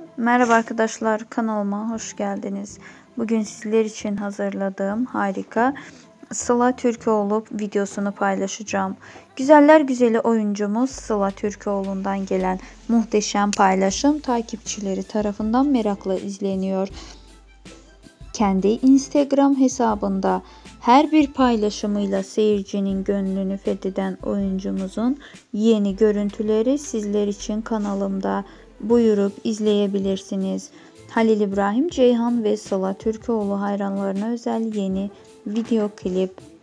Merhaba arkadaşlar, kanalıma hoş geldiniz. Bugün sizler için hazırladığım harika Sıla Türkoğlu videosunu paylaşacağım. Güzeller güzeli oyuncumuz Sıla Türkoğlu'ndan gelen muhteşem paylaşım takipçileri tarafından merakla izleniyor. Kendi Instagram hesabında her bir paylaşımıyla seyircinin gönlünü fetheden oyuncumuzun yeni görüntüleri sizler için kanalımda buyurup izleyebilirsiniz. Halil İbrahim Ceyhan ve Sıla Türkoğlu hayranlarına özel yeni video klip